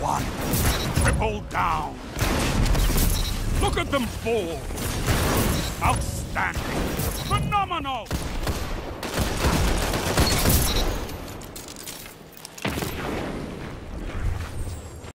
one. Triple down. Look at them fall. Outstanding. Phenomenal.